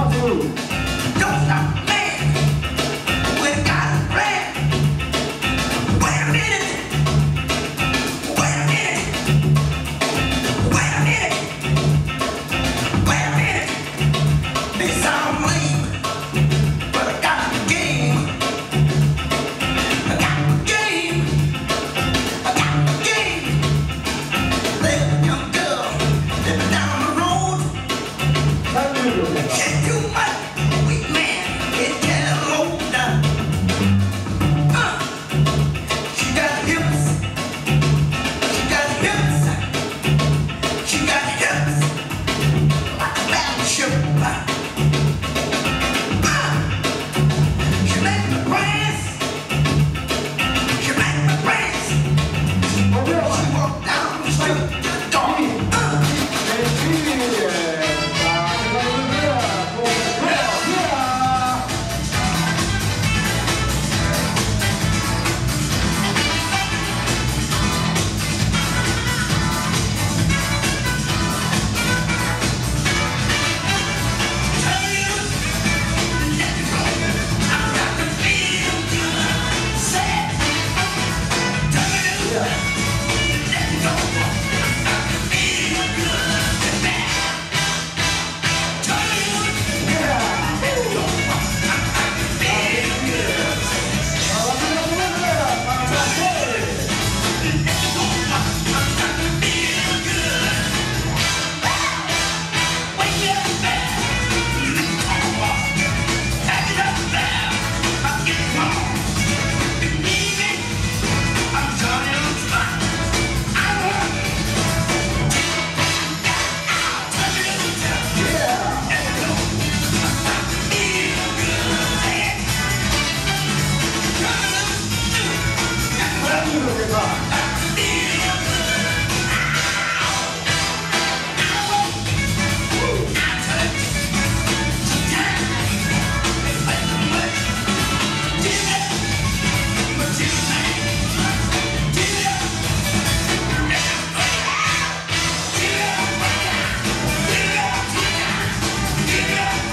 Don't stop, man. We got a plan. Wait a minute. Wait a minute. Wait a minute. Wait a minute. They sound lame, but I got the game. I got the game. I got the game. There's a young girl living down the road. Can't do much. Weak man can't get low down. She got hips. She got hips. She got hips like a battleship. She make me prance. She make me prance. She walk down the street to the door.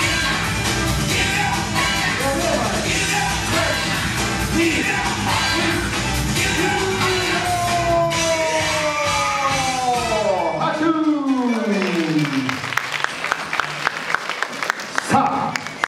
Yeah.